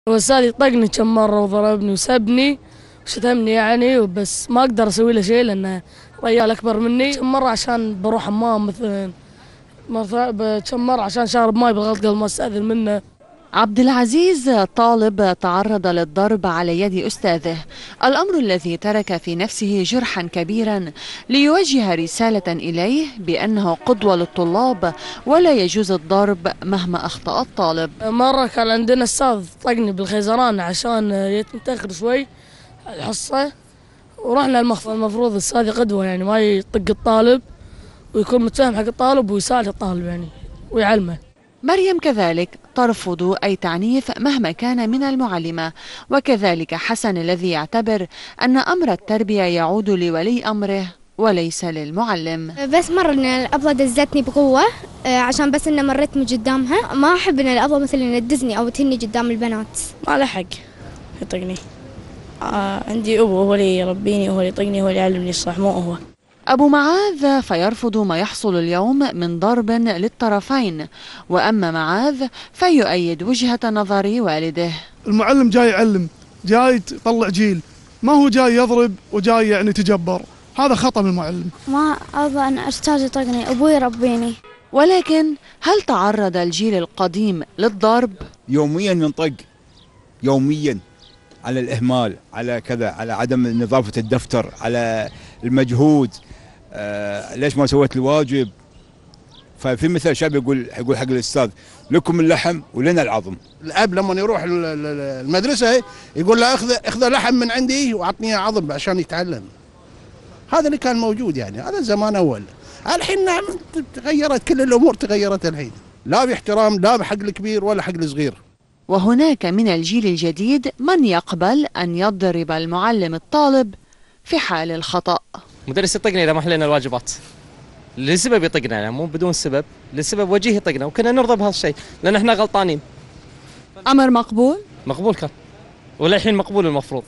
والأستاذ يطقني كم مرة وضربني وسبني وشتمني يعني، وبس ما أقدر أسوي له شيء لأنه رجال أكبر مني. كم مرة عشان بروح حمام مثلا، كم مرة عشان شارب ماي بالغلط قبل ما أستأذن منه. عبد العزيز طالب تعرض للضرب على يد أستاذه، الأمر الذي ترك في نفسه جرحا كبيرا ليوجه رسالة إليه بأنه قدوة للطلاب ولا يجوز الضرب مهما أخطأ الطالب. مرة كان عندنا أستاذ طقني بالخيزران عشان يتأخر شوي الحصة، ورحنا المخفى. المفروض الأستاذ قدوة يعني ما يطق الطالب ويكون متفاهم حق الطالب ويساعد الطالب يعني ويعلمه. مريم كذلك ترفض أي تعنيف مهما كان من المعلمة، وكذلك حسن الذي يعتبر أن أمر التربية يعود لولي أمره وليس للمعلم. بس مرة إن الأبلة دزتني بقوة عشان بس إن مريت من قدامها. ما أحب إن الأبلة مثلا تدزني أو تهني قدام البنات. ما له حق يطقني. عندي أبو هو اللي يربيني وهو اللي يطقني وهو اللي يعلمني الصح، مو هو. أبو معاذ فيرفض ما يحصل اليوم من ضرب للطرفين، وأما معاذ فيؤيد وجهة نظر والده. المعلم جاي يعلم، جاي يطلع جيل، ما هو جاي يضرب وجاي يعني تجبر. هذا خطأ من المعلم. ما أرضى أن أستاذ يطقني، أبوي يربيني. ولكن هل تعرض الجيل القديم للضرب؟ يوميا ننطق، يوميا، على الإهمال، على كذا، على عدم نظافة الدفتر، على المجهود، ليش ما سويت الواجب. ففي مثل شاب يقول حق الأستاذ: لكم اللحم ولنا العظم. الأب لما يروح المدرسة يقول له اخذ لحم من عندي وعطني عظم عشان يتعلم. هذا اللي كان موجود يعني، هذا زمان أول. الحين نعم تغيرت، كل الأمور تغيرت الحين، لا باحترام لا بحق الكبير ولا حق الصغير. وهناك من الجيل الجديد من يقبل أن يضرب المعلم الطالب في حال الخطأ. مدرس يطقنا إذا ما حلينا الواجبات، لسبب يطقنا يعني مو بدون سبب، لسبب وجيه يطقنا، وكنا نرضى بهذا الشيء لأن احنا غلطانين. أمر مقبول؟ مقبول كان، وللحين مقبول المفروض.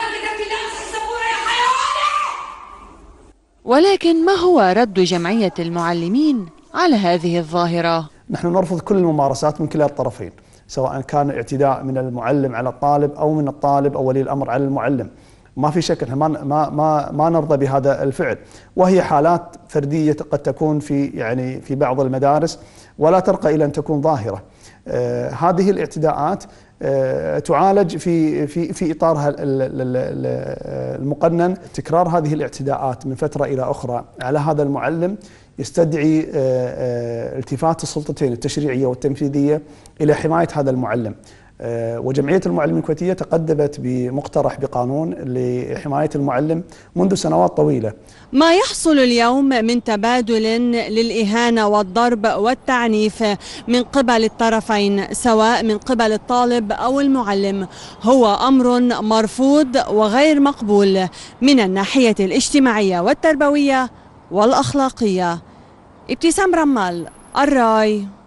ولكن ما هو رد جمعية المعلمين على هذه الظاهرة؟ نحن نرفض كل الممارسات من كلا الطرفين، سواء كان اعتداء من المعلم على الطالب أو من الطالب أو ولي الأمر على المعلم. ما في شك إحنا ما نرضى بهذا الفعل، وهي حالات فردية قد تكون في بعض المدارس ولا ترقى إلى أن تكون ظاهرة. هذه الاعتداءات تعالج في إطارها المقنن. تكرار هذه الاعتداءات من فترة إلى أخرى على هذا المعلم يستدعي التفات السلطتين التشريعية والتنفيذية إلى حماية هذا المعلم. وجمعية المعلمين الكويتية تقدمت بمقترح بقانون لحماية المعلم منذ سنوات طويلة. ما يحصل اليوم من تبادل للإهانة والضرب والتعنيف من قبل الطرفين سواء من قبل الطالب أو المعلم هو أمر مرفوض وغير مقبول من الناحية الاجتماعية والتربوية والأخلاقية. ابتسام رمال، الراي.